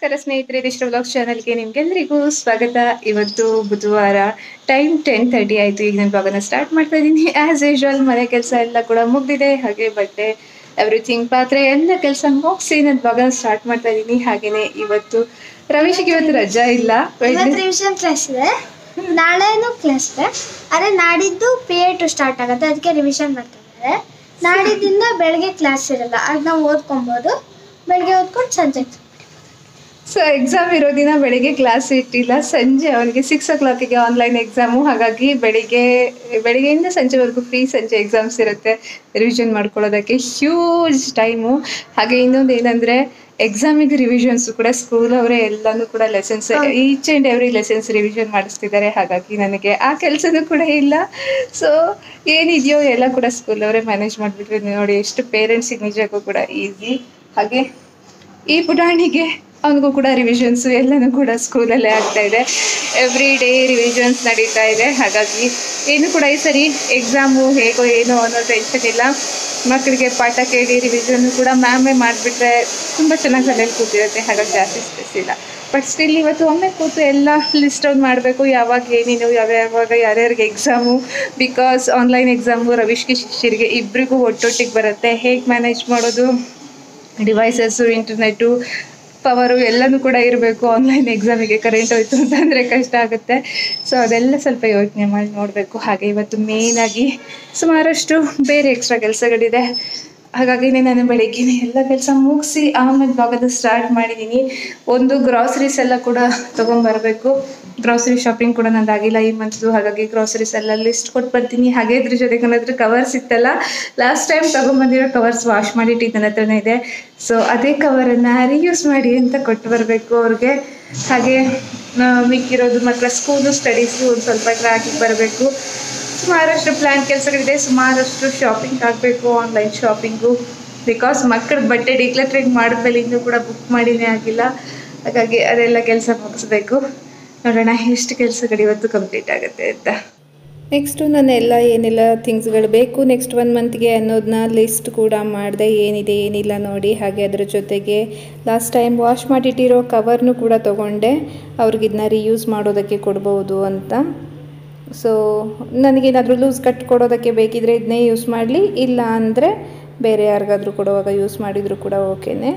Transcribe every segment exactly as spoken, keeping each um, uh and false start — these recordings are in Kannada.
ನಮಸ್ಕಾರ ಸ್ನೇಹಿತರೆ, ದಿಶಾ ವ್ಲಾಗ್ಸ್ ಚಾನಲ್ಗೆ ನಿಮ್ಗೆಲ್ಲರಿಗೂ ಸ್ವಾಗತ. ಇವತ್ತು ಬುಧವಾರ, ಟೈಮ್ ಟೆನ್ ತರ್ಟಿ ಆಯಿತು. ಈಗ ನಾನು ಬ್ಲಾಗನ್ನು ಸ್ಟಾರ್ಟ್ ಮಾಡ್ತಾ ಇದ್ದೀನಿ. ಆ್ಯಸ್ ಯೂಶ್ವಲ್ ಮನೆ ಕೆಲಸ ಎಲ್ಲ ಕೂಡ ಮುಗಿದಿದೆ. ಹಾಗೆ ಬಟ್ಟೆ ಎವ್ರಿಥಿಂಗ್ ಪಾತ್ರೆ ಎಲ್ಲ ಕೆಲಸ ಮುಗಿಸಿ ನಾನು ಬ್ಲಾಗನ್ನು ಸ್ಟಾರ್ಟ್ ಮಾಡ್ತಾ ಇದ್ದೀನಿ. ಹಾಗೆಯೇ ಇವತ್ತು ರವೀಶ್ಗೆ ಇವತ್ತು ರಜಾ ಇಲ್ಲ, ರಿವಿಷನ್ ಕ್ಲಾಸ್ ಇದೆ, ನಾಳೆನೂ ಕ್ಲಾಸ್ ಇದೆ. ಅದೇ ನಾಡಿದ್ದು ಪಿ ಎ ಟು ಸ್ಟಾರ್ಟ್ ಆಗುತ್ತೆ, ಅದಕ್ಕೆ ರಿವಿಷನ್ ಮಾಡ್ತಾ ಇದ್ದಾರೆ. ನಾಡಿದ್ದಿಂದ ಬೆಳಗ್ಗೆ ಕ್ಲಾಸ್ ಇರಲ್ಲ, ಅದು ನಾವು ಓದ್ಕೊಬೋದು. ಬೆಳಗ್ಗೆ ಓದ್ಕೊಂಡು ಸಂಜೆ ಸೊ ಎಕ್ಸಾಮ್ ಇರೋ ದಿನ ಬೆಳಿಗ್ಗೆ ಕ್ಲಾಸ್ ಇಟ್ಟಿಲ್ಲ, ಸಂಜೆ ಅವನಿಗೆ ಸಿಕ್ಸ್ ಓ ಕ್ಲಾಕಿಗೆ ಆನ್ಲೈನ್ ಎಕ್ಸಾಮು. ಹಾಗಾಗಿ ಬೆಳಿಗ್ಗೆ ಬೆಳಿಗ್ಗೆಯಿಂದ ಸಂಜೆವರೆಗೂ ಫ್ರೀ, ಸಂಜೆ ಎಕ್ಸಾಮ್ಸ್ ಇರುತ್ತೆ. ರಿವಿಷನ್ ಮಾಡ್ಕೊಳ್ಳೋದಕ್ಕೆ ಹ್ಯೂಜ್ ಟೈಮು. ಹಾಗೆ ಇನ್ನೊಂದು ಏನಂದರೆ, ಎಕ್ಸಾಮಿಗೆ ರಿವಿಷನ್ಸು ಕೂಡ ಸ್ಕೂಲ್ ಅವರೇ ಎಲ್ಲನೂ ಕೂಡ lessons each and every lessons revision ಮಾಡಿಸ್ತಿದ್ದಾರೆ. ಹಾಗಾಗಿ ನನಗೆ ಆ ಕೆಲಸನೂ ಕೂಡ ಇಲ್ಲ. ಸೊ ಏನಿದೆಯೋ ಎಲ್ಲ ಕೂಡ ಸ್ಕೂಲ್ ಅವರೇ ಮ್ಯಾನೇಜ್ ಮಾಡಿಬಿಟ್ರೆ ನೋಡಿ ಎಷ್ಟು ಪೇರೆಂಟ್ಸಿಗೆ ನಿಜಕ್ಕೂ ಕೂಡ ಈಸಿ. ಹಾಗೆ ಈ ಪುಟಾಣಿಗೆ ಅವನಿಗೂ ಕೂಡ ರಿವಿಷನ್ಸು ಎಲ್ಲನೂ ಕೂಡ ಸ್ಕೂಲಲ್ಲೇ ಆಗ್ತಾ ಇದೆ. ಎವ್ರಿ ಡೇ ರಿವಿಷನ್ಸ್ ನಡೀತಾ ಇದೆ. ಹಾಗಾಗಿ ಏನು ಕೂಡ ಈ ಸರಿ ಎಕ್ಸಾಮು ಹೇಗೋ ಏನೋ ಅನ್ನೋ ಟೆನ್ಷನ್ ಇಲ್ಲ. ಮಕ್ಕಳಿಗೆ ಪಾಠ ಕೇಳಿ ರಿವಿಷನ್ನು ಕೂಡ ಮ್ಯಾಮೇ ಮಾಡಿಬಿಟ್ರೆ ತುಂಬ ಚೆನ್ನಾಗಿ ತಲೆಯಲ್ಲಿ ಕೂತಿರುತ್ತೆ. ಹಾಗಾಗಿ ಜಾಸ್ತಿ ಸ್ಟ್ರೆಸ್ ಇಲ್ಲ. ಬಟ್ ಸ್ಟಿಲ್ ಇವತ್ತು ಒಮ್ಮೆ ಕೂತು ಎಲ್ಲ ಲಿಸ್ಟ್ ಔಟ್ ಮಾಡಬೇಕು, ಯಾವಾಗ ಏನೇನು ಯಾವ್ಯಾವಾಗ ಯಾರ್ಯಾರಿಗೆ ಎಕ್ಸಾಮು. ಬಿಕಾಸ್ ಆನ್ಲೈನ್ ಎಕ್ಸಾಮು ರವೀಶ್ಗೆ ಶಿಶಿರಿಗೆ ಇಬ್ಬರಿಗೂ ಒಟ್ಟೊಟ್ಟಿಗೆ ಬರುತ್ತೆ. ಹೇಗೆ ಮ್ಯಾನೇಜ್ ಮಾಡೋದು, ಡಿವೈಸಸ್ಸು, ಇಂಟರ್ನೆಟ್ಟು, ಪವರು ಎಲ್ಲನೂ ಕೂಡ ಇರಬೇಕು. ಆನ್ಲೈನ್ ಎಕ್ಸಾಮಿಗೆ ಕರೆಂಟ್ ಹೋಯ್ತು ಅಂತಂದರೆ ಕಷ್ಟ ಆಗುತ್ತೆ. ಸೊ ಅದೆಲ್ಲ ಸ್ವಲ್ಪ ಯೋಚನೆ ಮಾಡಿ ನೋಡಬೇಕು. ಹಾಗೆ ಇವತ್ತು ಮೇಯ್ನಾಗಿ ಸುಮಾರಷ್ಟು ಬೇರೆ ಎಕ್ಸ್ಟ್ರಾ ಕೆಲಸಗಳಿದೆ. ಹಾಗಾಗಿನೇ ನಾನು ಬೆಳಗ್ಗೆ ಎಲ್ಲ ಕೆಲಸ ಮುಗಿಸಿ ಆಮೇಲೆ ಬ್ಲಾಗನ್ನು ಸ್ಟಾರ್ಟ್ ಮಾಡಿದ್ದೀನಿ. ಒಂದು ಗ್ರಾಸರೀಸ್ ಎಲ್ಲ ಕೂಡ ತೊಗೊಂಬರಬೇಕು. ಗ್ರಾಸರಿ ಶಾಪಿಂಗ್ ಕೂಡ ನಂದಾಗಿಲ್ಲ ಈ ಮಂತ್ದು. ಹಾಗಾಗಿ ಗ್ರಾಸರೀಸ್ ಎಲ್ಲ ಲಿಸ್ಟ್ ಕೊಟ್ಟು ಬರ್ತೀನಿ. ಹಾಗೆ ಇದ್ರ ಜೊತೆಗೆ ನನ್ನ ಹತ್ರ ಕವರ್ಸ್ ಇತ್ತಲ್ಲ, ಲಾಸ್ಟ್ ಟೈಮ್ ತೊಗೊಂಬಂದಿರೋ ಕವರ್ಸ್ ವಾಶ್ ಮಾಡಿಟ್ಟು ನನ್ನ ಹತ್ರನೇ ಇದೆ. ಸೊ ಅದೇ ಕವರನ್ನು ರೀಯೂಸ್ ಮಾಡಿ ಅಂತ ಕೊಟ್ಟು ಬರಬೇಕು ಅವ್ರಿಗೆ. ಹಾಗೆ ಮಿಕ್ಕಿರೋದು ಮಕ್ಕಳ ಸ್ಕೂಲು ಸ್ಟಡೀಸು ಒಂದು ಸ್ವಲ್ಪ ಹಾಕಿ ಬರಬೇಕು. ಸುಮಾರಷ್ಟು ಪ್ಲ್ಯಾನ್ ಕೆಲಸಗಳಿದೆ. ಸುಮಾರಷ್ಟು ಶಾಪಿಂಗ್ ಆಗಬೇಕು, ಆನ್ಲೈನ್ ಶಾಪಿಂಗು. ಬಿಕಾಸ್ ಮಕ್ಕಳ ಬಟ್ಟೆ ಡಿಕ್ಲಟ್ರಿಂಗ್ ಮಾಡಿದ್ಮೇಲೆ ಇನ್ನೂ ಕೂಡ ಬುಕ್ ಮಾಡಿನೇ ಆಗಿಲ್ಲ. ಹಾಗಾಗಿ ಅದೆಲ್ಲ ಕೆಲಸ ಮುಗಿಸ್ಬೇಕು. ನೋಡೋಣ ಎಷ್ಟು ಕೆಲಸಗಳು ಇವತ್ತು ಕಂಪ್ಲೀಟ್ ಆಗುತ್ತೆ ಅಂತ. ನೆಕ್ಸ್ಟು ನಾನೆಲ್ಲ ಏನೆಲ್ಲ ಥಿಂಗ್ಸ್ಗಳು ಬೇಕು ನೆಕ್ಸ್ಟ್ ಒನ್ ಮಂತ್ಗೆ ಅನ್ನೋದನ್ನ ಲಿಸ್ಟ್ ಕೂಡ ಮಾಡಿದೆ, ಏನಿದೆ ಏನಿಲ್ಲ ನೋಡಿ. ಹಾಗೆ ಅದರ ಜೊತೆಗೆ ಲಾಸ್ಟ್ ಟೈಮ್ ವಾಶ್ ಮಾಡಿಟ್ಟಿರೋ ಕವರ್ನೂ ಕೂಡ ತೊಗೊಂಡೆ, ಅವ್ರಿಗಿದನ್ನ ರೀಯೂಸ್ ಮಾಡೋದಕ್ಕೆ ಕೊಡ್ಬೋದು ಅಂತ. ಸೊ ನನಗೇನಾದರೂ ಲೂಸ್ ಕಟ್ ಕೊಡೋದಕ್ಕೆ ಬೇಕಿದ್ರೆ ಇದನ್ನೇ ಯೂಸ್ ಮಾಡಲಿ, ಇಲ್ಲ ಅಂದರೆ ಬೇರೆ ಯಾರಿಗಾದರೂ ಕೊಡುವಾಗ ಯೂಸ್ ಮಾಡಿದರೂ ಕೂಡ ಓಕೆನೇ.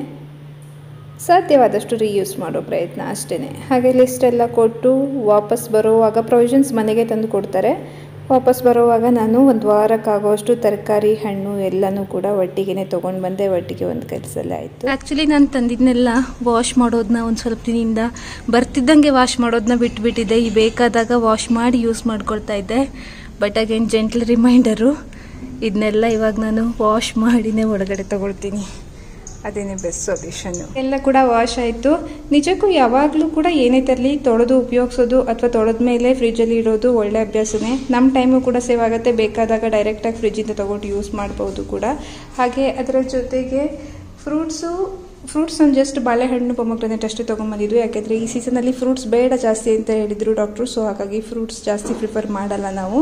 ಸಾಧ್ಯವಾದಷ್ಟು ರೀಯೂಸ್ ಮಾಡೋ ಪ್ರಯತ್ನ ಅಷ್ಟೇ. ಹಾಗೆ ಲಿಸ್ಟೆಲ್ಲ ಕೊಟ್ಟು ವಾಪಸ್ ಬರೋವಾಗ ಪ್ರೊವಿಷನ್ಸ್ ಮನೆಗೆ ತಂದು ಕೊಡ್ತಾರೆ. ವಾಪಸ್ ಬರೋವಾಗ ನಾನು ಒಂದು ವಾರಕ್ಕಾಗೋಷ್ಟು ತರಕಾರಿ, ಹಣ್ಣು ಎಲ್ಲನೂ ಕೂಡ ಒಟ್ಟಿಗೆ ತೊಗೊಂಡು ಬಂದೆ. ಒಟ್ಟಿಗೆ ಒಂದು ಕೆಲಸಲ್ಲೇ ಆಯಿತು. ಆ್ಯಕ್ಚುಲಿ ನಾನು ತಂದಿದ್ದನ್ನೆಲ್ಲ ವಾಶ್ ಮಾಡೋದನ್ನ ಒಂದು ಸ್ವಲ್ಪ ದಿನದಿಂದ ಬರ್ತಿದ್ದಂಗೆ ವಾಶ್ ಮಾಡೋದನ್ನ ಬಿಟ್ಬಿಟ್ಟಿದ್ದೆ. ಈ ಬೇಕಾದಾಗ ವಾಶ್ ಮಾಡಿ ಯೂಸ್ ಮಾಡ್ಕೊಳ್ತಾ ಇದ್ದೆ. ಬಟ್ ಅಗೇನ್ ಜೆಂಟ್ಲ್ ರಿಮೈಂಡರು, ಇದನ್ನೆಲ್ಲ ಇವಾಗ ನಾನು ವಾಶ್ ಮಾಡಿನೇ ಒಳಗಡೆ ತೊಗೊಳ್ತೀನಿ. ಅದೇನೇ ಬೆಸ್ಟ್ ಸೊಲ್ಯೂಷನ್ನು. ಎಲ್ಲ ಕೂಡ ವಾಶ್ ಆಯಿತು. ನಿಜಕ್ಕೂ ಯಾವಾಗಲೂ ಕೂಡ ಏನೇ ತರಲಿ ತೊಳೆದು ಉಪಯೋಗಿಸೋದು ಅಥವಾ ತೊಳೆದ ಮೇಲೆ ಫ್ರಿಜ್ಜಲ್ಲಿ ಇಡೋದು ಒಳ್ಳೆ ಅಭ್ಯಾಸನೇ. ನಮ್ಮ ಟೈಮು ಕೂಡ ಸೇವ್ ಆಗುತ್ತೆ. ಬೇಕಾದಾಗ ಡೈರೆಕ್ಟಾಗಿ ಫ್ರಿಜ್ಜಿಂದ ತೊಗೊಂಡು ಯೂಸ್ ಮಾಡ್ಬೋದು ಕೂಡ. ಹಾಗೆ ಅದರ ಜೊತೆಗೆ ಫ್ರೂಟ್ಸು ಫ್ರೂಟ್ಸ್ ನಾನು ಜಸ್ಟ್ ಬಾಳೆಹಣ್ಣು, ಪೊಮೊಗ್ರಾನೇಟ್ ಅಷ್ಟೇ ತೊಗೊಂಬಂದಿದ್ವಿ. ಯಾಕೆಂದರೆ ಈ ಸೀಸನಲ್ಲಿ ಫ್ರೂಟ್ಸ್ ಬೇಡ ಜಾಸ್ತಿ ಅಂತ ಹೇಳಿದರು ಡಾಕ್ಟ್ರು. ಸೊ ಹಾಗಾಗಿ ಫ್ರೂಟ್ಸ್ ಜಾಸ್ತಿ ಪ್ರಿಫರ್ ಮಾಡಲ್ಲ ನಾವು.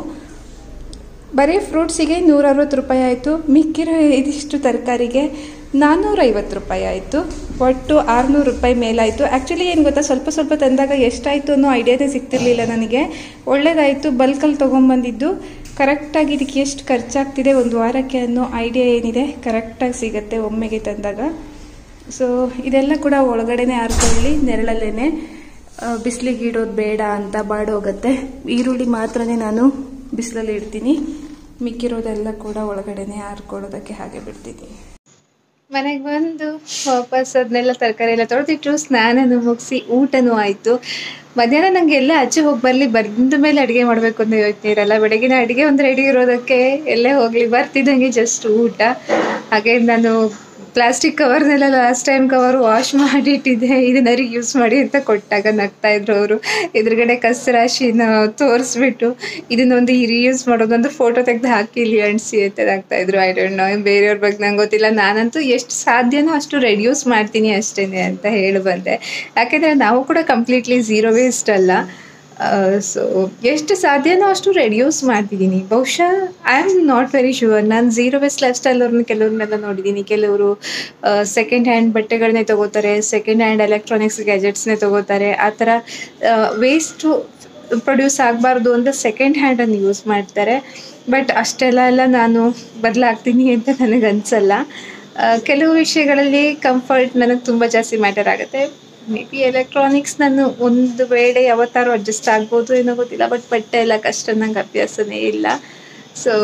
ಬರೀ ಫ್ರೂಟ್ಸಿಗೆ ನೂರ ಅರವತ್ತು ರೂಪಾಯಿ ಆಯಿತು. ಮಿಕ್ಕಿರೋ ಇದಿಷ್ಟು ತರಕಾರಿಗೆ ನಾನ್ನೂರೈವತ್ತು ರೂಪಾಯಿ ಆಯಿತು. ಒಟ್ಟು ಆರುನೂರು ರೂಪಾಯಿ ಮೇಲಾಯಿತು. ಆ್ಯಕ್ಚುಲಿ ಏನು ಗೊತ್ತಾ, ಸ್ವಲ್ಪ ಸ್ವಲ್ಪ ತಂದಾಗ ಎಷ್ಟಾಯಿತು ಅನ್ನೋ ಐಡಿಯಾನೇ ಸಿಗ್ತಿರ್ಲಿಲ್ಲ ನನಗೆ. ಒಳ್ಳೇದಾಯಿತು, ಬಲ್ಕಲ್ಲಿ ತೊಗೊಂಬಂದಿದ್ದು. ಕರೆಕ್ಟಾಗಿ ಇದಕ್ಕೆ ಎಷ್ಟು ಖರ್ಚಾಗ್ತಿದೆ ಒಂದು ವಾರಕ್ಕೆ ಅನ್ನೋ ಐಡಿಯಾ ಏನಿದೆ ಕರೆಕ್ಟಾಗಿ ಸಿಗುತ್ತೆ ಒಮ್ಮೆಗೆ ತಂದಾಗ. ಸೊ ಇದೆಲ್ಲ ಕೂಡ ಒಳಗಡೆನೇ ಹಾರ್ಕೊಳ್ಳಿ, ನೆರಳಲ್ಲೇ. ಬಿಸಿಲಿಗೆ ಇಡೋದು ಬೇಡ ಅಂತ ಬಾಡೋಗುತ್ತೆ. ಈರುಳ್ಳಿ ಮಾತ್ರನೇ ನಾನು ಬಿಸಿಲಲ್ಲಿ ಇಡ್ತೀನಿ, ಮಿಕ್ಕಿರೋದೆಲ್ಲ ಕೂಡ ಒಳಗಡೆನೇ ಹಾರ್ಕೊಳ್ಳೋದಕ್ಕೆ ಹಾಗೆ ಬಿಡ್ತೀನಿ. ಮನೆಗೆ ಬಂದು ವಾಪಸ್ ಅದನ್ನೆಲ್ಲ ತರಕಾರಿ ಎಲ್ಲ ತೊಳೆದಿಟ್ಟು ಸ್ನಾನನೂ ಮುಗಿಸಿ ಊಟನೂ ಆಯಿತು. ಮಧ್ಯಾಹ್ನ ನನಗೆ ಎಲ್ಲ ಆಚೆ ಹೋಗಿ ಬರಲಿ, ಬಂದ ಮೇಲೆ ಅಡುಗೆ ಮಾಡಬೇಕು ಅಂತ ಯೋಚನೆ ಇರಲ್ಲ. ಬೆಳಗಿನ ಅಡುಗೆ ಒಂದು ರೆಡಿ ಇರೋದಕ್ಕೆ ಎಲ್ಲೇ ಹೋಗಲಿ ಬರ್ತಿದ್ದಂಗೆ ಜಸ್ಟ್ ಊಟ. ಹಾಗೆ ನಾನು ಪ್ಲಾಸ್ಟಿಕ್ ಕವರ್ನೆಲ್ಲ ಲಾಸ್ಟ್ ಟೈಮ್ ಕವರ್ ವಾಶ್ ಮಾಡಿಟ್ಟಿದ್ದೆ, ಇದನ್ನ ಯೂಸ್ ಮಾಡಿ ಅಂತ ಕೊಟ್ಟಾಗ ನಗ್ತಾಯಿದ್ರು ಅವರು. ಎದುರುಗಡೆ ಕಸರಾಶಿನ ತೋರಿಸ್ಬಿಟ್ಟು ಇದನ್ನೊಂದು ರೀಯೂಸ್ ಮಾಡೋದೊಂದು ಫೋಟೋ ತೆಗೆದು ಹಾಕಿ ಇಲ್ಲಿ ಅಂಟಿಸಿ ಅಂತ ಆಗ್ತಾಯಿದ್ರು. ಐ ಡೋಂಟ್ ನೋ, ಬೇರೆಯವ್ರ ಬಗ್ಗೆ ನಂಗೆ ಗೊತ್ತಿಲ್ಲ. ನಾನಂತೂ ಎಷ್ಟು ಸಾಧ್ಯನೋ ಅಷ್ಟು ರೆಡ್ಯೂಸ್ ಮಾಡ್ತೀನಿ ಅಷ್ಟೇ ಅಂತ ಹೇಳಿ ಬಂದೆ. ಯಾಕೆಂದರೆ ನಾವು ಕೂಡ ಕಂಪ್ಲೀಟ್ಲಿ ಝೀರೋ ವೇಸ್ಟ್ ಅಲ್ಲ. ಸೊ ಎಷ್ಟು ಸಾಧ್ಯನೋ ಅಷ್ಟು ರೆಡ್ಯೂಸ್ ಮಾಡ್ತಿದ್ದೀನಿ. ಬಹುಶಃ I am not very sure. ನಾನು ಝೀರೋ ವೇಸ್ಟ್ ಲೈಫ್ ಸ್ಟೈಲ್ ಅವ್ರನ್ನ ಕೆಲವ್ರನ್ನೆಲ್ಲ ನೋಡಿದ್ದೀನಿ. ಕೆಲವರು ಸೆಕೆಂಡ್ ಹ್ಯಾಂಡ್ ಬಟ್ಟೆಗಳನ್ನೇ ತೊಗೋತಾರೆ, ಸೆಕೆಂಡ್ ಹ್ಯಾಂಡ್ ಎಲೆಕ್ಟ್ರಾನಿಕ್ಸ್ ಗ್ಯಾಜೆಟ್ಸ್ನೇ ತೊಗೋತಾರೆ. ಆ ಥರ ವೇಸ್ಟು ಪ್ರೊಡ್ಯೂಸ್ ಆಗಬಾರ್ದು ಅಂತ ಸೆಕೆಂಡ್ ಹ್ಯಾಂಡನ್ನು ಯೂಸ್ ಮಾಡ್ತಾರೆ. ಬಟ್ ಅಷ್ಟೆಲ್ಲ ಎಲ್ಲ ನಾನು ಬದಲಾಗ್ತೀನಿ ಅಂತ ನನಗೆ ಅನಿಸಲ್ಲ. ಕೆಲವು ವಿಷಯಗಳಲ್ಲಿ ಕಂಫರ್ಟ್ ನನಗೆ ತುಂಬ ಜಾಸ್ತಿ ಮ್ಯಾಟರ್ ಆಗುತ್ತೆ. ಮೇ ಬಿ ಎಲೆಕ್ಟ್ರಾನಿಕ್ಸ್ ನಾನು ಒಂದು ವೇಳೆ ಯಾವತ್ತಾರು ಅಡ್ಜಸ್ಟ್ ಆಗ್ಬೋದು ಏನೋ ಗೊತ್ತಿಲ್ಲ. ಬಟ್ ಬಟ್ಟೆ ಎಲ್ಲ ಕಷ್ಟ ನಂಗೆ ಅಭ್ಯಾಸನೇ ಇಲ್ಲ. ಸೊ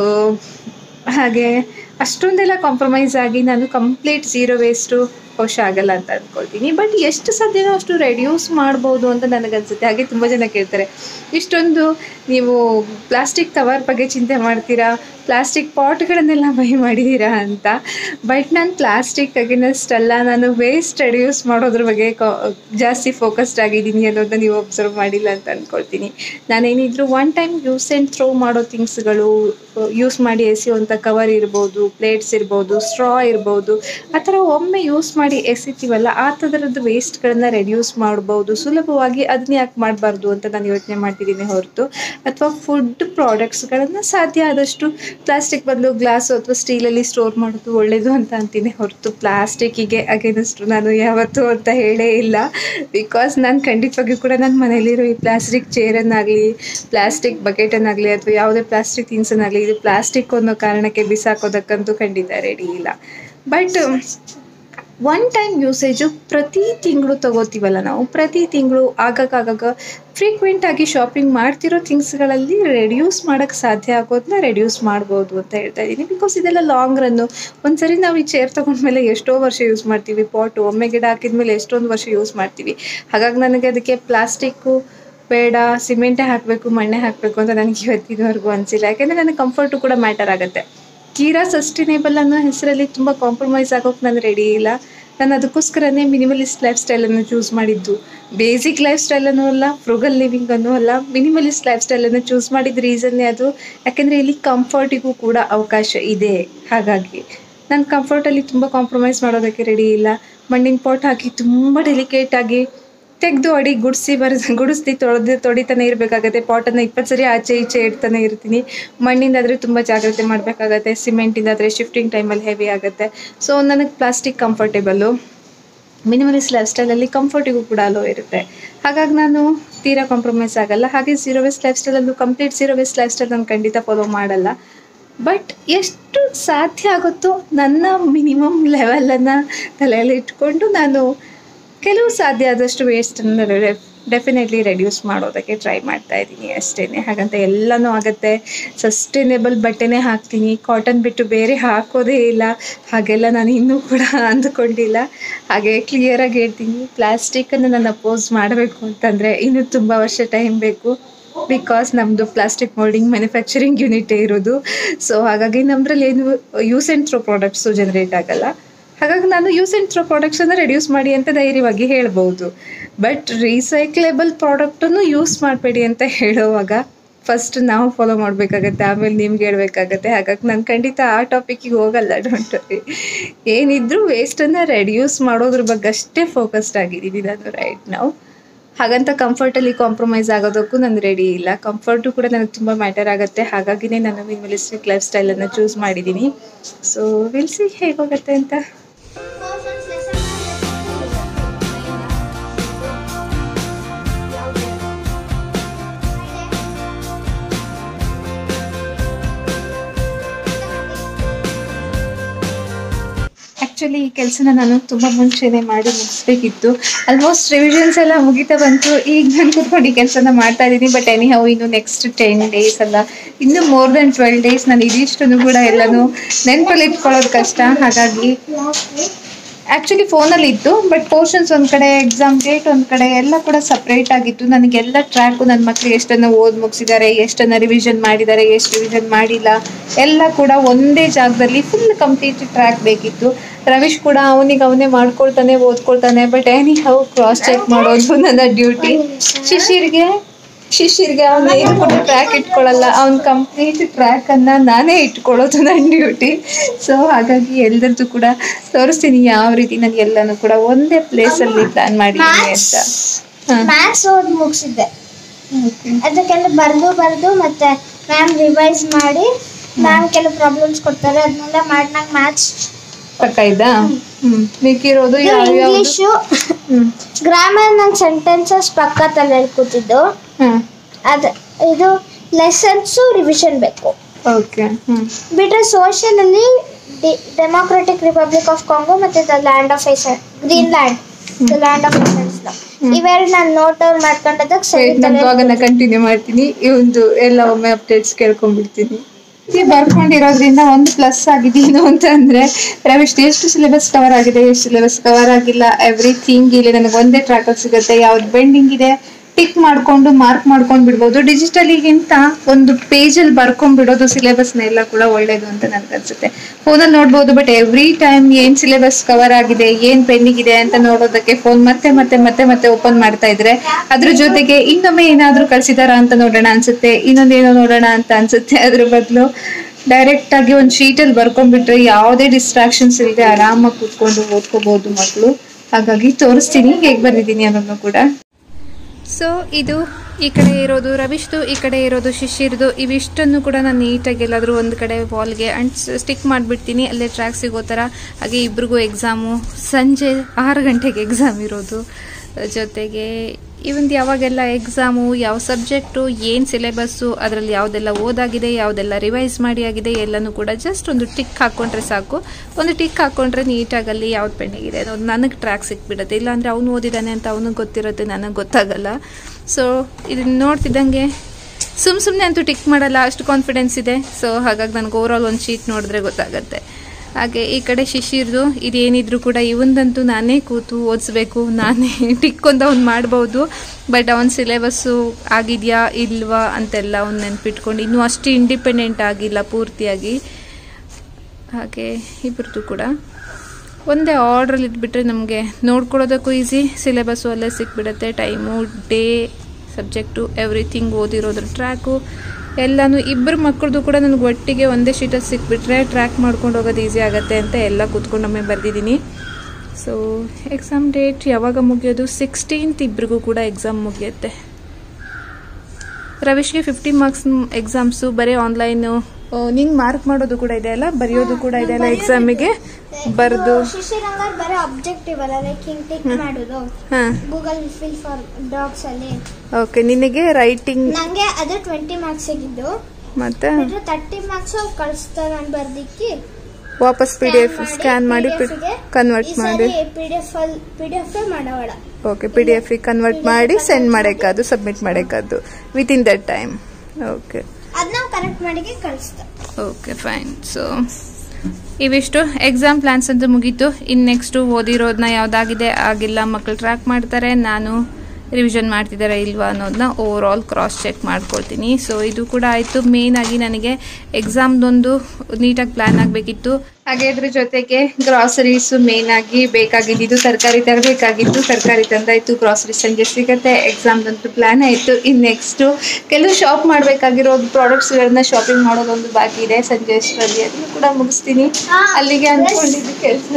ಹಾಗೆ ಅಷ್ಟೊಂದೆಲ್ಲ ಕಾಂಪ್ರಮೈಸ್ ಆಗಿ ನಾನು ಕಂಪ್ಲೀಟ್ ಝೀರೋ ವೇಸ್ಟು ಬಹುಶಃ ಆಗಲ್ಲ ಅಂತ ಅಂದ್ಕೊಳ್ತೀನಿ. ಬಟ್ ಎಷ್ಟು ಸಾಧ್ಯನೋ ಅಷ್ಟು ರೆಡ್ಯೂಸ್ ಮಾಡ್ಬೋದು ಅಂತ ನನಗನ್ಸುತ್ತೆ. ಹಾಗೆ ತುಂಬ ಜನ ಕೇಳ್ತಾರೆ, ಇಷ್ಟೊಂದು ನೀವು ಪ್ಲಾಸ್ಟಿಕ್ ಕವರ್ ಬಗ್ಗೆ ಚಿಂತೆ ಮಾಡ್ತೀರಾ, ಪ್ಲಾಸ್ಟಿಕ್ ಪಾಟ್ಗಳನ್ನೆಲ್ಲ ಬೈ ಮಾಡಿದ್ದೀರಾ ಅಂತ. ಬಟ್ ನಾನು ಪ್ಲಾಸ್ಟಿಕ್ ಅಗೇನೆಸ್ಟ್ ಅಲ್ಲ, ನಾನು ವೇಸ್ಟ್ ರೆಡ್ಯೂಸ್ ಮಾಡೋದ್ರ ಬಗ್ಗೆ ಕಾ ಜಾಸ್ತಿ ಫೋಕಸ್ಡ್ ಆಗಿದ್ದೀನಿ ಅನ್ನೋದನ್ನ ನೀವು ಒಬ್ಸರ್ವ್ ಮಾಡಿಲ್ಲ ಅಂತ ಅಂದ್ಕೊಳ್ತೀನಿ. ನಾನೇನಿದ್ರು one time use and throw ಮಾಡೋ ಥಿಂಗ್ಸ್ಗಳು, ಯೂಸ್ ಮಾಡಿ ಎಸೆಯುವಂಥ ಕವರ್ ಇರ್ಬೋದು, ಪ್ಲೇಟ್ಸ್ ಇರ್ಬೋದು, ಸ್ಟ್ರಾ ಇರ್ಬೋದು, ಆ ಥರ ಒಮ್ಮೆ ಯೂಸ್ ಮಾಡಿ ಎಸಿತೀವಲ್ಲ, ಆ ಥರದ್ದು ವೇಸ್ಟ್ಗಳನ್ನು ರೆಡ್ಯೂಸ್ ಮಾಡ್ಬೋದು ಸುಲಭವಾಗಿ. ಅದನ್ನ ಯಾಕೆ ಮಾಡಬಾರ್ದು ಅಂತ ನಾನು ಯೋಚನೆ ಮಾಡ್ತಿದ್ದೀನಿ ಹೊರತು, ಅಥವಾ ಫುಡ್ ಪ್ರಾಡಕ್ಟ್ಸ್ಗಳನ್ನು ಸಾಧ್ಯ ಆದಷ್ಟು ಪ್ಲಾಸ್ಟಿಕ್ ಬದಲು ಗ್ಲಾಸು ಅಥವಾ ಸ್ಟೀಲಲ್ಲಿ ಸ್ಟೋರ್ ಮಾಡೋದು ಒಳ್ಳೆಯದು ಅಂತ ಅಂತೀನಿ ಹೊರತು ಪ್ಲಾಸ್ಟಿಕ್ಕಿಗೆ ಅಗೇನೆಸ್ಟು ನಾನು ಯಾವತ್ತೂ ಅಂತ ಹೇಳೇ ಇಲ್ಲ. ಬಿಕಾಸ್ ನಾನು ಖಂಡಿತವಾಗಿಯೂ ಕೂಡ ನನ್ನ ಮನೇಲಿರೋ ಈ ಪ್ಲಾಸ್ಟಿಕ್ ಚೇರನ್ನಾಗಲಿ, ಪ್ಲಾಸ್ಟಿಕ್ ಬಕೆಟನ್ನಾಗಲಿ, ಅಥವಾ ಯಾವುದೇ ಪ್ಲಾಸ್ಟಿಕ್ ಥಿಂಗ್ಸನ್ನಾಗಲಿ ಇದು ಪ್ಲಾಸ್ಟಿಕ್ ಅನ್ನೋ ಕಾರಣಕ್ಕೆ ಬಿಸಾಕೋದಕ್ಕಂತೂ ಖಂಡಿತ ರೆಡಿ ಇಲ್ಲ. ಬಟ್ ಒನ್ ಟೈಮ್ ಯೂಸೇಜು ಪ್ರತಿ ತಿಂಗಳು ತೊಗೋತೀವಲ್ಲ ನಾವು, ಪ್ರತಿ ತಿಂಗಳು ಆಗಾಗ ಫ್ರೀಕ್ವೆಂಟಾಗಿ ಶಾಪಿಂಗ್ ಮಾಡ್ತಿರೋ ಥಿಂಗ್ಸ್ಗಳಲ್ಲಿ ರೆಡ್ಯೂಸ್ ಮಾಡೋಕ್ಕೆ ಸಾಧ್ಯ ಆಗೋದನ್ನ ರೆಡ್ಯೂಸ್ ಮಾಡ್ಬೋದು ಅಂತ ಹೇಳ್ತಾ ಇದ್ದೀನಿ. ಬಿಕಾಸ್ ಇದೆಲ್ಲ ಲಾಂಗ್ ರನ್ನು. ಒಂದು ಸರಿ ನಾವು ಈ ಚೇರ್ ತೊಗೊಂಡ್ಮೇಲೆ ಎಷ್ಟೋ ವರ್ಷ ಯೂಸ್ ಮಾಡ್ತೀವಿ, ಪಾಟು ಒಮ್ಮೆ ಗಿಡ ಹಾಕಿದ್ಮೇಲೆ ಎಷ್ಟೊಂದು ವರ್ಷ ಯೂಸ್ ಮಾಡ್ತೀವಿ. ಹಾಗಾಗಿ ನನಗೆ ಅದಕ್ಕೆ ಪ್ಲಾಸ್ಟಿಕ್ಕು ಬೇಡ, ಸಿಮೆಂಟೇ ಹಾಕಬೇಕು, ಮಣ್ಣೆ ಹಾಕಬೇಕು ಅಂತ ನನಗೆ ಇವತ್ತಿನವರೆಗೂ ಅನಿಸಿಲ್ಲ. ಯಾಕೆಂದರೆ ನನಗೆ ಕಂಫರ್ಟು ಕೂಡ ಮ್ಯಾಟರ್ ಆಗುತ್ತೆ. ತೀರಾ ಸಸ್ಟೈನೇಬಲ್ ಅನ್ನೋ ಹೆಸರಲ್ಲಿ ತುಂಬ ಕಾಂಪ್ರಮೈಸ್ ಆಗೋಕ್ಕೆ ನಾನು ರೆಡಿ ಇಲ್ಲ. ನಾನು ಅದಕ್ಕೋಸ್ಕರನೇ ಮಿನಿಮಲಿಸ್ಟ್ ಲೈಫ್ ಸ್ಟೈಲನ್ನು ಚೂಸ್ ಮಾಡಿದ್ದು. ಬೇಸಿಕ್ ಲೈಫ್ ಸ್ಟೈಲನ್ನು ಅಲ್ಲ, ಫ್ರುಗಲ್ ಲಿವಿಂಗ್ ಅನ್ನೂ ಅಲ್ಲ, ಮಿನಿಮಲಿಸ್ಟ್ ಲೈಫ್ ಸ್ಟೈಲನ್ನು ಚೂಸ್ ಮಾಡಿದ ರೀಸನ್ನೇ ಅದು. ಯಾಕೆಂದರೆ ಇಲ್ಲಿ ಕಂಫರ್ಟಿಗೂ ಕೂಡ ಅವಕಾಶ ಇದೆ. ಹಾಗಾಗಿ ನಾನು ಕಂಫರ್ಟಲ್ಲಿ ತುಂಬ ಕಾಂಪ್ರಮೈಸ್ ಮಾಡೋದಕ್ಕೆ ರೆಡಿ ಇಲ್ಲ. ಮಣ್ಣಿನ ಪಾಟ್ ಹಾಕಿ ತುಂಬ ಡೆಲಿಕೇಟಾಗಿ ತೆಗೆದು ಅಡಿ ಗುಡಿಸಿ ಬರೆದು ಗುಡಿಸ್ತಿ ತೊಳೆದು ತೊಡಿತಾನೆ ಇರಬೇಕಾಗತ್ತೆ. ಪಾಟನ್ನು ಇಪ್ಪತ್ತು ಸರಿ ಆಚೆ ಈಚೆ ಇಡ್ತಾನೆ ಇರ್ತೀನಿ. ಮಣ್ಣಿಂದಾದರೆ ತುಂಬ ಜಾಗ್ರತೆ ಮಾಡಬೇಕಾಗತ್ತೆ, ಸಿಮೆಂಟಿಂದಾದರೆ ಶಿಫ್ಟಿಂಗ್ ಟೈಮಲ್ಲಿ ಹೆವಿ ಆಗುತ್ತೆ. ಸೊ ನನಗೆ ಪ್ಲಾಸ್ಟಿಕ್ ಕಂಫರ್ಟೇಬಲ್ಲು. ಮಿನಿಮಲಿಸ್ಟ್ ಲೈಫ್ ಸ್ಟೈಲಲ್ಲಿ ಕಂಫರ್ಟಿಗೂ ಕೂಡ ಅಲೋ ಇರುತ್ತೆ. ಹಾಗಾಗಿ ನಾನು ತೀರಾ ಕಾಂಪ್ರಮೈಸ್ ಆಗಲ್ಲ. ಹಾಗೆ ಝೀರೋ ವೇಸ್ಟ್ ಲೈಫ್ ಸ್ಟೈಲಲ್ಲೂ complete zero waste lifestyle ನಾನು ಖಂಡಿತ ಫಾಲೋ ಮಾಡಲ್ಲ. ಬಟ್ ಎಷ್ಟು ಸಾಧ್ಯ ಆಗುತ್ತೋ ನನ್ನ ಮಿನಿಮಮ್ ಲೆವೆಲನ್ನು ತಲೆಯಲ್ಲಿ ಇಟ್ಕೊಂಡು ನಾನು ಕೆಲವು ಸಾಧ್ಯ ಆದಷ್ಟು ವೇಸ್ಟನ್ನು ಡೆಫಿನೆಟ್ಲಿ ರೆಡ್ಯೂಸ್ ಮಾಡೋದಕ್ಕೆ ಟ್ರೈ ಮಾಡ್ತಾ ಇದ್ದೀನಿ ಅಷ್ಟೇ. ಹಾಗಂತ ಎಲ್ಲನೂ ಆಗುತ್ತೆ. ಸಸ್ಟೈನೇಬಲ್ ಬಟ್ಟೆನೇ ಹಾಕ್ತೀನಿ, ಕಾಟನ್ ಬಿಟ್ಟು ಬೇರೆ ಹಾಕೋದೇ ಇಲ್ಲ. ಹಾಗೆಲ್ಲ ನಾನು ಇನ್ನೂ ಕೂಡ ಅಂದುಕೊಂಡಿಲ್ಲ. ಹಾಗೆ ಕ್ಲಿಯರಾಗಿ ಹೇಳ್ತೀನಿ, ಪ್ಲಾಸ್ಟಿಕ್ಕನ್ನು ನಾನು ಅಪೋಸ್ ಮಾಡಬೇಕು ಅಂತಂದರೆ ಇನ್ನೂ ತುಂಬ ವರ್ಷ ಟೈಮ್ ಬೇಕು. ಬಿಕಾಸ್ ನಮ್ಮದು ಪ್ಲಾಸ್ಟಿಕ್ ಮೋಲ್ಡಿಂಗ್ ಮ್ಯಾನುಫ್ಯಾಕ್ಚರಿಂಗ್ ಯೂನಿಟೇ ಇರೋದು. ಸೊ ಹಾಗಾಗಿ ನಮ್ಮದ್ರಲ್ಲಿ ಏನು use and throw products generate ಆಗಲ್ಲ. ಹಾಗಾಗಿ ನಾನು ಯೂಸ್ ಆ್ಯಂಡ್ ಥ್ರೋ ಪ್ರಾಡಕ್ಟ್ಸನ್ನು ರೆಡ್ಯೂಸ್ ಮಾಡಿ ಅಂತ ಧೈರ್ಯವಾಗಿ ಹೇಳ್ಬೋದು. ಬಟ್ ರೀಸೈಕ್ಲೇಬಲ್ ಪ್ರಾಡಕ್ಟನ್ನು ಯೂಸ್ ಮಾಡಬೇಡಿ ಅಂತ ಹೇಳುವಾಗ ಫಸ್ಟ್ ನಾವು ಫಾಲೋ ಮಾಡಬೇಕಾಗತ್ತೆ, ಆಮೇಲೆ ನಿಮ್ಗೆ ಹೇಳ್ಬೇಕಾಗತ್ತೆ. ಹಾಗಾಗಿ ನಾನು ಖಂಡಿತ ಆ ಟಾಪಿಕ್ಕಿಗೆ ಹೋಗಲ್ಲ. Don't worry. ಏನಿದ್ರೂ ವೇಸ್ಟನ್ನು ರೆಡ್ಯೂಸ್ ಮಾಡೋದ್ರ ಬಗ್ಗೆ ಅಷ್ಟೇ ಫೋಕಸ್ಡ್ ಆಗಿದ್ದೀನಿ ನಾನು ರೈಟ್ ನಾವು. ಹಾಗಂತ ಕಂಫರ್ಟಲ್ಲಿ ಕಾಂಪ್ರಮೈಸ್ ಆಗೋದಕ್ಕೂ ನಾನು ರೆಡಿ ಇಲ್ಲ. ಕಂಫರ್ಟು ಕೂಡ ನನಗೆ ತುಂಬ ಮ್ಯಾಟರ್ ಆಗುತ್ತೆ. ಹಾಗಾಗಿನೇ ನಾನು ಮಿನಿಮಲಿಸ್ಟಿಕ್ ಲೈಫ್ ಸ್ಟೈಲನ್ನು ಚೂಸ್ ಮಾಡಿದ್ದೀನಿ. ಸೊ ವಿಲ್ ಸಿ ಹೇಗೋಗುತ್ತೆ ಅಂತ. ಆ್ಯಕ್ಚುಲಿ ಈ ಕೆಲಸನ ನಾನು ತುಂಬ ಮುಂಚೆನೇ ಮಾಡಿ ಮುಗಿಸ್ಬೇಕಿತ್ತು. ಆಲ್ಮೋಸ್ಟ್ ರಿವಿಷನ್ಸ್ ಎಲ್ಲ ಮುಗಿತಾ ಬಂತು. ಈಗ ನಾನು ಕೂತ್ಕೊಂಡು ಈ ಕೆಲಸನ ಮಾಡ್ತಾ ಇದ್ದೀನಿ. ಬಟ್ ಎನಿ ಹೌ ಇನ್ನು ನೆಕ್ಸ್ಟ್ ಟೆನ್ ಡೇಸ್ ಅಲ್ಲ, ಇನ್ನು ಮೋರ್ ದೆನ್ ಟ್ವೆಲ್ ಡೇಸ್ ನಾನು ಇದಿಷ್ಟನ್ನು ಕೂಡ ಎಲ್ಲನೂ ನೆನಪಲ್ಲಿ ಇಟ್ಕೊಳ್ಳೋದು ಕಷ್ಟ. ಹಾಗಾಗಿ ಆ್ಯಕ್ಚುಲಿ ಫೋನಲ್ಲಿ ಇತ್ತು, ಬಟ್ ಪೋರ್ಷನ್ಸ್ ಒಂದು ಕಡೆ, ಎಕ್ಸಾಮ್ ಡೇಟ್ ಒಂದು ಕಡೆ, ಎಲ್ಲ ಕೂಡ ಸಪ್ರೇಟ್ ಆಗಿತ್ತು. ನನಗೆಲ್ಲ ಟ್ರ್ಯಾಕು ನನ್ನ ಮಕ್ಕಳು ಎಷ್ಟನ್ನು ಓದಿ ಮುಗಿಸಿದ್ದಾರೆ, ಎಷ್ಟನ್ನು ರಿವಿಷನ್ ಮಾಡಿದ್ದಾರೆ, ಎಷ್ಟು ರಿವಿಷನ್ ಮಾಡಿಲ್ಲ, ಎಲ್ಲ ಕೂಡ ಒಂದೇ ಜಾಗದಲ್ಲಿ ಫುಲ್ ಕಂಪ್ಲೀಟ್ ಟ್ರ್ಯಾಕ್ ಬೇಕಿತ್ತು. ರವೀಶ್ ಕೂಡ ಅವನಿಗೆ ಅವನೇ ಮಾಡ್ಕೊಳ್ತಾನೆ, ಓದ್ಕೊಳ್ತಾನೆ. But anyhow cross check ಮಾಡೋದು ನನ್ನ ಡ್ಯೂಟಿ. ಶಿಶಿರ್ಗೆ ಶಿಶಿರ್ಗೆ ಅವನು ಏನು ಕೂಡ ಟ್ರ್ಯಾಕ್ ಇಟ್ಕೊಳ್ಳಲ್ಲ, ಅವ್ನ ಕಂಪ್ಲೀಟ್ ಟ್ರ್ಯಾಕನ್ನು ನಾನೇ ಇಟ್ಕೊಳ್ಳೋದು ನನ್ನ ಡ್ಯೂಟಿ. ಸೊ ಹಾಗಾಗಿ ಎಲ್ಲರದ್ದು ಕೂಡ ತೋರಿಸ್ತೀನಿ ಯಾವ ರೀತಿ ನಾನು ಎಲ್ಲನೂ ಕೂಡ ಒಂದೇ ಪ್ಲೇಸಲ್ಲಿ ಪ್ಲಾನ್ ಮಾಡಿದ್ದೀನಿ ಅಂತ. ಮ್ಯಾಥ್ಸ್ ಓದಿ ಮುಗಿಸಿದ್ದೆ. ಅದಕ್ಕೆಲ್ಲ ಬರೆದು ಬರೆದು ಮತ್ತೆ ಮ್ಯಾಮ್ ರಿವೈಸ್ ಮಾಡಿ ಮ್ಯಾಮ್ ಕೆಲವು ಪ್ರಾಬ್ಲಮ್ಸ್ ಕೊಡ್ತಾರೆ ಅದನ್ನೆಲ್ಲ ಮಾಡಿ ನಂಗೆ ಮ್ಯಾಥ್ಸ್ ಪಕ್ಕ ಇದ್ದಾ? ಹ್ಮ್ ಮಿಕ್ಕಿರೋದು ಇಂಗ್ಲಿಷು ಗ್ರಾಮರ್ ನಂಗೆ ಸೆಂಟೆನ್ಸಸ್ ಪಕ್ಕ ತಲೆ ಹೇಳ್ಕೊತಿದ್ದು. ಅದು ಇದು ಲೆಸನ್ಸು ರಿವಿಷನ್ ಬೇಕು. ಓಕೆ. ಬಿಟ್ರೆ ಸೋಷಿಯಲ್ ಅಲ್ಲಿ ಡೆಮೋಕ್ರೆಟಿಕ್ ರಿಪಬ್ಲಿಕ್ ಆಫ್ ಕಾಂಗೋ ಮತ್ತೆ ದ ಲ್ಯಾಂಡ್ ಆಫ್ ಐಸೆಂಟ್ ಗ್ರೀನ್ಲ್ಯಾಂಡ್ ದ ಲ್ಯಾಂಡ್ ಆಫ್ ಐಸೆಂಟ್ ಇವೆರಡು ನಾನು ನೋಟ್ ಡೌನ್ ಮಾಡ್ಕೊಂಡಾಗ ಸರಿ ಕಂಟಿನ್ಯೂ ಮಾಡ್ತೀನಿ. ಈ ಒಂದು ಎಲ್ಲ ಒಮ್ಮೆ ಅಪ್ಡೇಟ್ಸ್ ಕೇಳ್ಕೊಂಡ್ಬಿಡ್ತೀನಿ. ಬರ್ಕೊಂಡಿರೋದ್ರಿಂದ ಒಂದು ಪ್ಲಸ್ ಆಗಿದ್ದೇನು ಅಂತ ಅಂದ್ರೆ ರಮೇಶ್ ಎಷ್ಟು ಸಿಲೆಬಸ್ ಕವರ್ ಆಗಿದೆ, ಎಷ್ಟು ಸಿಲೆಬಸ್ ಕವರ್ ಆಗಿಲ್ಲ, ಎವ್ರಿಥಿಂಗ್ ಇಲ್ಲಿ ನನಗೆ ಒಂದೇ ಟ್ರ್ಯಾಕ್ ಅಲ್ಲಿ ಸಿಗುತ್ತೆ. ಯಾವ್ದು ಬೆಂಡಿಂಗ್ ಇದೆ ಟಿಕ್ ಮಾಡ್ಕೊಂಡು ಮಾರ್ಕ್ ಮಾಡ್ಕೊಂಡು ಬಿಡ್ಬೋದು. ಡಿಜಿಟಲಿಗಿಂತ ಒಂದು ಪೇಜಲ್ಲಿ ಬರ್ಕೊಂಡ್ಬಿಡೋದು ಸಿಲೆಬಸ್ನ ಎಲ್ಲ ಕೂಡ ಒಳ್ಳೇದು ಅಂತ ನನಗೆ ಅನ್ಸುತ್ತೆ. ಫೋನಲ್ಲಿ ನೋಡ್ಬೋದು, ಬಟ್ ಎವ್ರಿ ಟೈಮ್ ಏನ್ ಸಿಲೆಬಸ್ ಕವರ್ ಆಗಿದೆ, ಏನ್ ಪೆಂಡಿಂಗ್ ಇದೆ ಅಂತ ನೋಡೋದಕ್ಕೆ ಫೋನ್ ಮತ್ತೆ ಮತ್ತೆ ಮತ್ತೆ ಮತ್ತೆ ಓಪನ್ ಮಾಡ್ತಾ ಇದ್ರೆ ಅದ್ರ ಜೊತೆಗೆ ಇನ್ನೊಮ್ಮೆ ಏನಾದ್ರೂ ಕಳ್ಸಿದಾರ ಅಂತ ನೋಡೋಣ ಅನ್ಸುತ್ತೆ, ಇನ್ನೊಂದೇನೋ ನೋಡೋಣ ಅಂತ ಅನ್ಸುತ್ತೆ. ಅದ್ರ ಬದಲು ಡೈರೆಕ್ಟ್ ಆಗಿ ಒಂದು ಶೀಟಲ್ಲಿ ಬರ್ಕೊಂಡ್ಬಿಟ್ರೆ ಯಾವುದೇ ಡಿಸ್ಟ್ರಾಕ್ಷನ್ಸ್ ಇಲ್ಲದೆ ಆರಾಮಾಗಿ ಕೂತ್ಕೊಂಡು ಓದ್ಕೋಬಹುದು ಮಕ್ಕಳು. ಹಾಗಾಗಿ ತೋರಿಸ್ತೀನಿ ಹೇಗೆ ಬರ್ದಿದ್ದೀನಿ ಅನ್ನೋದನ್ನು ಕೂಡ. ಸೊ ಇದು ಈ ಕಡೆ ಇರೋದು ರವಿಶ್ದು, ಈ ಕಡೆ ಇರೋದು ಶಿಶಿರ್ದು. ಇವಿಷ್ಟನ್ನು ಕೂಡ ನಾನು ನೀಟಾಗಿ ಎಲ್ಲಾದರೂ ಒಂದು ಕಡೆ ವಾಲ್ಗೆ ಅಂಡ್ ಸ್ಟಿಕ್ ಮಾಡಿಬಿಡ್ತೀನಿ, ಅಲ್ಲೇ ಟ್ರ್ಯಾಕ್ ಸಿಗೋ ಥರ. ಹಾಗೆ ಇಬ್ರಿಗೂ ಎಕ್ಸಾಮು ಸಂಜೆ ಆರು ಗಂಟೆಗೆ ಎಕ್ಸಾಮ್ ಇರೋದು. ಜೊತೆಗೆ ಇವಂದು ಯಾವಾಗೆಲ್ಲ ಎಕ್ಸಾಮು, ಯಾವ ಸಬ್ಜೆಕ್ಟು, ಏನು ಸಿಲೆಬಸ್ಸು, ಅದರಲ್ಲಿ ಯಾವುದೆಲ್ಲ ಓದಾಗಿದೆ, ಯಾವುದೆಲ್ಲ ರಿವೈಸ್ ಮಾಡಿ ಆಗಿದೆ ಎಲ್ಲನೂ ಕೂಡ ಜಸ್ಟ್ ಒಂದು ಟಿಕ್ ಹಾಕ್ಕೊಂಡ್ರೆ ಸಾಕು. ಒಂದು ಟಿಕ್ ಹಾಕ್ಕೊಂಡ್ರೆ ನೀಟಾಗಿ ಅಲ್ಲಿ ಯಾವ್ದು ಪೆಂಡಿಂಗ್ ಇದೆ ಅನ್ನೋದು ನನಗೆ ಟ್ರ್ಯಾಕ್ ಸಿಕ್ಬಿಡುತ್ತೆ. ಇಲ್ಲಾಂದರೆ ಅವನು ಓದಿದ್ದಾನೆ ಅಂತ ಅವನಿಗೆ ಗೊತ್ತಿರುತ್ತೆ, ನನಗೆ ಗೊತ್ತಾಗಲ್ಲ. ಸೊ ಇದನ್ನು ನೋಡ್ತಿದ್ದಂಗೆ ಸುಮ್ಮ ಸುಮ್ಮನೆ ಅಂತೂ ಟಿಕ್ ಮಾಡಲ್ಲ, ಅಷ್ಟು ಕಾನ್ಫಿಡೆನ್ಸ್ ಇದೆ. ಸೊ ಹಾಗಾಗಿ ನನಗೆ ಓವರ್ ಆಲ್ ಒಂದು ಶೀಟ್ ನೋಡಿದ್ರೆ ಗೊತ್ತಾಗುತ್ತೆ. ಹಾಗೆ ಈ ಕಡೆ ಶಿಶಿರ್ದು ಇದೇನಿದ್ರು ಕೂಡ ಇವಂದಂತೂ ನಾನೇ ಕೂತು ಓದಿಸ್ಬೇಕು, ನಾನೇ ಟಿಕ್ ಅಂತ ಅವ್ನು ಮಾಡ್ಬೋದು. ಬಟ್ ಅವನ ಸಿಲೆಬಸ್ಸು ಆಗಿದೆಯಾ ಇಲ್ವಾ ಅಂತೆಲ್ಲ ಅವ್ನು ನೆನ್ಪಿಟ್ಕೊಂಡು ಇನ್ನೂ ಅಷ್ಟು ಇಂಡಿಪೆಂಡೆಂಟ್ ಆಗಿಲ್ಲ ಪೂರ್ತಿಯಾಗಿ. ಹಾಗೆ ಇಬ್ಬರದು ಕೂಡ ಒಂದೇ ಆರ್ಡ್ರಲ್ಲಿ ಇಟ್ಬಿಟ್ರೆ ನಮಗೆ ನೋಡ್ಕೊಳ್ಳೋದಕ್ಕೂ ಈಸಿ, ಸಿಲೆಬಸ್ಸು ಅಲ್ಲೇ ಸಿಕ್ಬಿಡುತ್ತೆ. ಟೈಮು, ಡೇ, ಸಬ್ಜೆಕ್ಟು, ಎವ್ರಿಥಿಂಗ್, ಓದಿರೋದ್ರ ಟ್ರ್ಯಾಕು ಎಲ್ಲನೂ. ಇಬ್ಬರು ಮಕ್ಕಳದು ಕೂಡ ನನಗೆ ಒಟ್ಟಿಗೆ ಒಂದೇ ಶೀಟಲ್ಲಿ ಸಿಕ್ಬಿಟ್ರೆ ಟ್ರ್ಯಾಕ್ ಮಾಡ್ಕೊಂಡು ಹೋಗೋದು ಈಸಿ ಆಗುತ್ತೆ ಅಂತ ಎಲ್ಲ ಕೂತ್ಕೊಂಡೊಮ್ಮೆ ಬರೆದಿದ್ದೀನಿ. ಸೊ ಎಕ್ಸಾಮ್ ಡೇಟ್ ಯಾವಾಗ ಮುಗಿಯೋದು? ಸಿಕ್ಸ್ಟೀನ್ತ್ ಇಬ್ಬರಿಗೂ ಕೂಡ ಎಕ್ಸಾಮ್ ಮುಗಿಯುತ್ತೆ. ರವಿಶ್ಗೆ ಫಿಫ್ಟಿ ಮಾರ್ಕ್ಸ್ ಎಕ್ಸಾಮ್ಸು ಬರೀ ಆನ್ಲೈನು. ನಿಂಗೆ ಮಾರ್ಕ್ ಮಾಡೋದು ಕೂಡ ಇದೆ ಅಲ್ಲ, ಬರೆಯೋದು ಕೂಡ ಇದೆ ಅಲ್ಲ ಎಕ್ಸಾಮಿಗೆ ಬರೆದು. ಬರೀ ಆಬ್ಜೆಕ್ಟಿವ್ ಅಲ್ಲ, ಲೈಕ್ ಹಿಂಗ್ ಟಿಕ್ ಮಾಡೋದು ಗೂಗಲ್ ಫಿಲ್ ಫಾರ್ ಡಾಕ್ಸ್ ಅಲ್ಲಿ. ಓಕೆ, ನಿನಗೆ ರೈಟಿಂಗ್ ನಂಗೆ ಅದು ಟ್ವೆಂಟಿ ಮಾರ್ಕ್ಸ್ ಸಿಗಿದ್ದು, ಮತ್ತೆ ತರ್ಟಿ ಮಾರ್ಕ್ಸ್ ಕಳಿಸ್ತಾರೆ ನಾನು ಬರ್ದಿಕ್ಕಿ ವಾಪಸ್ ಪಿ ಡಿ ಎಫ್ ಸ್ಕ್ಯಾನ್ ಮಾಡಿ ಕನ್ವರ್ಟ್ ಮಾಡಿ P D F P D F ಮಾಡೋಣ. Okay, P D F convert ಮಾಡಿ ಸೆಂಡ್ ಮಾಡೋಕ್ಕಾದ್ದು, ಸಬ್ಮಿಟ್ ಮಾಡೋಕ್ಕಾದ್ದು with in that time. Okay, ಅದನ್ನ ಕರೆಕ್ಟ್ ಮಾಡಿ ಕಳಿಸ್ತಾರೆ. Okay fine. ಸೊ ಇವಿಷ್ಟು ಎಕ್ಸಾಮ್ ಪ್ಲಾನ್ಸ್ ಅಂತ ಮುಗೀತು. ಇನ್ನು ನೆಕ್ಸ್ಟು ಓದಿರೋದನ್ನ ಯಾವುದಾಗಿದೆ ಆಗಿಲ್ಲ ಮಕ್ಕಳು ಟ್ರ್ಯಾಕ್ ಮಾಡ್ತಾರೆ, ನಾನು ರಿವಿಷನ್ ಮಾಡ್ತಿದ್ದಾರೆ ಇಲ್ವಾ ಅನ್ನೋದನ್ನ ಓವರ್ ಆಲ್ ಕ್ರಾಸ್ ಚೆಕ್ ಮಾಡ್ಕೊಳ್ತೀನಿ. ಸೊ ಇದು ಕೂಡ ಆಯಿತು. ಮೇನ್ ಆಗಿ ನನಗೆ ಎಕ್ಸಾಮ್ದೊಂದು ನೀಟಾಗಿ ಪ್ಲಾನ್ ಆಗಬೇಕಿತ್ತು. ಹಾಗೆ ಇದ್ರ ಜೊತೆಗೆ ಗ್ರಾಸರೀಸು ಮೇನ್ ಆಗಿ ಬೇಕಾಗಿದ್ದು, ತರಕಾರಿ ತರಬೇಕಾಗಿತ್ತು, ತರಕಾರಿ ತಂದಾಯಿತು, ಗ್ರಾಸರಿ ಸಂಜೆ ಸಿಗುತ್ತೆ. ಎಕ್ಸಾಮ್ದಂತೂ ಪ್ಲಾನ್ ಆಯಿತು. ಇನ್ನು ನೆಕ್ಸ್ಟು ಕೆಲವು ಶಾಪ್ ಮಾಡಬೇಕಾಗಿರೋ ಪ್ರಾಡಕ್ಟ್ಸ್ಗಳನ್ನ ಶಾಪಿಂಗ್ ಮಾಡೋದೊಂದು ಬಾಕಿ ಇದೆ ಸಂಜೆ ಅಷ್ಟರಲ್ಲಿ, ಅದನ್ನು ಕೂಡ ಮುಗಿಸ್ತೀನಿ. ಅಲ್ಲಿಗೆ ಅಂದ್ಕೊಂಡಿದ್ದು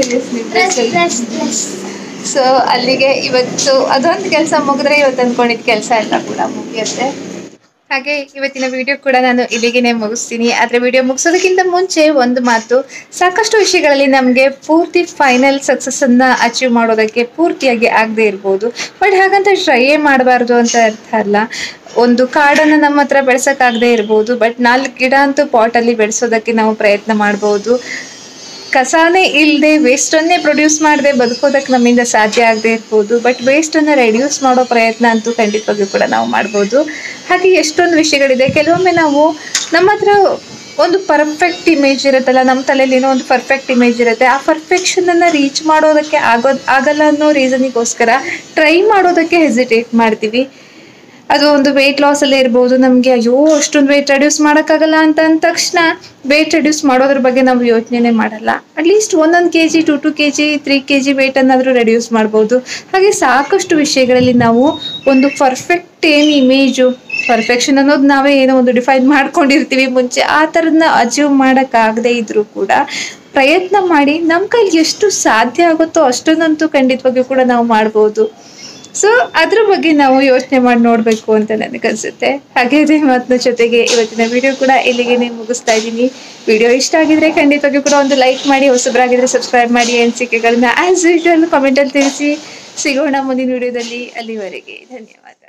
ಕೆಲಸ. ಸೊ ಅಲ್ಲಿಗೆ ಇವತ್ತು ಅದೊಂದು ಕೆಲಸ ಮುಗಿದ್ರೆ ಇವತ್ತು ಅಂದ್ಕೊಂಡಿದ್ದ ಕೆಲಸ ಎಲ್ಲ ಕೂಡ ಮುಗಿಯುತ್ತೆ. ಹಾಗೆ ಇವತ್ತಿನ ವಿಡಿಯೋ ಕೂಡ ನಾನು ಇಲ್ಲಿಗೆ ಮುಗಿಸ್ತೀನಿ. ಆದರೆ ವಿಡಿಯೋ ಮುಗಿಸೋದಕ್ಕಿಂತ ಮುಂಚೆ ಒಂದು ಮಾತು, ಸಾಕಷ್ಟು ವಿಷಯಗಳಲ್ಲಿ ನಮಗೆ ಪೂರ್ತಿ ಫೈನಲ್ ಸಕ್ಸಸ್ಸನ್ನು ಅಚೀವ್ ಮಾಡೋದಕ್ಕೆ ಪೂರ್ತಿಯಾಗಿ ಆಗದೆ ಇರ್ಬೋದು. ಬಟ್ ಹಾಗಂತ ಟ್ರೈಯೇ ಮಾಡಬಾರ್ದು ಅಂತ ಅರ್ಥ ಅಲ್ಲ. ಒಂದು ಕಾಡನ್ನು ನಮ್ಮ ಹತ್ರ ಬೆಳೆಸೋಕ್ಕಾಗದೇ ಇರ್ಬೋದು, ಬಟ್ ನಾಲ್ಕು ಗಿಡ ಅಂತೂ ಪಾಟಲ್ಲಿ ಬೆಳೆಸೋದಕ್ಕೆ ನಾವು ಪ್ರಯತ್ನ ಮಾಡ್ಬೋದು. ಕಸಾನೇ ಇಲ್ಲದೆ ವೇಸ್ಟನ್ನೇ ಪ್ರೊಡ್ಯೂಸ್ ಮಾಡದೆ ಬದುಕೋದಕ್ಕೆ ನಮ್ಮಿಂದ ಸಾಧ್ಯ ಆಗದೆ ಇರ್ಬೋದು, ಬಟ್ ವೇಸ್ಟನ್ನು ರೆಡ್ಯೂಸ್ ಮಾಡೋ ಪ್ರಯತ್ನ ಅಂತೂ ಖಂಡಿತವಾಗಿಯೂ ಕೂಡ ನಾವು ಮಾಡ್ಬೋದು. ಹಾಗೆ ಎಷ್ಟೊಂದು ವಿಷಯಗಳಿದೆ. ಕೆಲವೊಮ್ಮೆ ನಾವು ನಮ್ಮ ಹತ್ರ ಒಂದು ಪರ್ಫೆಕ್ಟ್ ಇಮೇಜ್ ಇರುತ್ತಲ್ಲ, ನಮ್ಮ ತಲೆಯಲ್ಲಿ ಏನೋ ಒಂದು ಪರ್ಫೆಕ್ಟ್ ಇಮೇಜ್ ಇರುತ್ತೆ. ಆ ಪರ್ಫೆಕ್ಷನನ್ನು ರೀಚ್ ಮಾಡೋದಕ್ಕೆ ಆಗೋದು ಆಗಲ್ಲ ಅನ್ನೋ ರೀಸನಿಗೋಸ್ಕರ ಟ್ರೈ ಮಾಡೋದಕ್ಕೆ ಹೆಸಿಟೇಟ್ ಮಾಡ್ತೀವಿ. ಅದು ಒಂದು ವೆಯ್ಟ್ ಲಾಸಲ್ಲೇ ಇರ್ಬೋದು. ನಮಗೆ ಅಯ್ಯೋ ಅಷ್ಟೊಂದು ವೆಯ್ಟ್ ರೆಡ್ಯೂಸ್ ಮಾಡೋಕ್ಕಾಗಲ್ಲ ಅಂತ ಅಂದ ತಕ್ಷಣ ವೆಯ್ಟ್ ರೆಡ್ಯೂಸ್ ಮಾಡೋದ್ರ ಬಗ್ಗೆ ನಾವು ಯೋಚನೆ ಮಾಡಲ್ಲ. ಅಟ್ಲೀಸ್ಟ್ ಒಂದೊಂದು K G two two K G three K G ವೆಯ್ಟನ್ನಾದರೂ ರೆಡ್ಯೂಸ್ ಮಾಡ್ಬೋದು. ಹಾಗೆ ಸಾಕಷ್ಟು ವಿಷಯಗಳಲ್ಲಿ ನಾವು ಒಂದು ಪರ್ಫೆಕ್ಟ್ ಏನು ಇಮೇಜು, ಪರ್ಫೆಕ್ಷನ್ ಅನ್ನೋದು ನಾವೇ ಏನೋ ಒಂದು ಡಿಫೈನ್ ಮಾಡ್ಕೊಂಡಿರ್ತೀವಿ ಮುಂಚೆ, ಆ ಥರದನ್ನ ಅಚೀವ್ ಮಾಡೋಕ್ಕಾಗದೇ ಇದ್ರೂ ಕೂಡ ಪ್ರಯತ್ನ ಮಾಡಿ ನಮ್ಮ ಕೈಲಿ ಎಷ್ಟು ಸಾಧ್ಯ ಆಗುತ್ತೋ ಅಷ್ಟೊಂದಂತೂ ಖಂಡಿತವಾಗಿಯೂ ಕೂಡ ನಾವು ಮಾಡ್ಬೋದು. ಸೊ ಅದ್ರ ಬಗ್ಗೆ ನಾವು ಯೋಚನೆ ಮಾಡಿ ನೋಡಬೇಕು ಅಂತ ನನಗನ್ಸುತ್ತೆ. ಹಾಗೆ ಅದೇ ಮಾತಿನ ಜೊತೆಗೆ ಇವತ್ತಿನ ವಿಡಿಯೋ ಕೂಡ ಇಲ್ಲಿಗೆ ಮುಗಿಸ್ತಾ ಇದ್ದೀನಿ. ವಿಡಿಯೋ ಇಷ್ಟ ಆಗಿದ್ರೆ ಖಂಡಿತವಾಗಿಯೂ ಕೂಡ ಒಂದು ಲೈಕ್ ಮಾಡಿ, ಹೊಸಬರಾಗಿದ್ರೆ ಸಬ್ಸ್ಕ್ರೈಬ್ ಮಾಡಿ, ಅನಿಸಿಕೆಗಳನ್ನ ಆಸ್ ಯೂಶುವಲ್ ಕಾಮೆಂಟಲ್ಲಿ ತಿಳಿಸಿ. ಸಿಗೋಣ ಮುಂದಿನ ವಿಡಿಯೋದಲ್ಲಿ. ಅಲ್ಲಿವರೆಗೆ ಧನ್ಯವಾದ.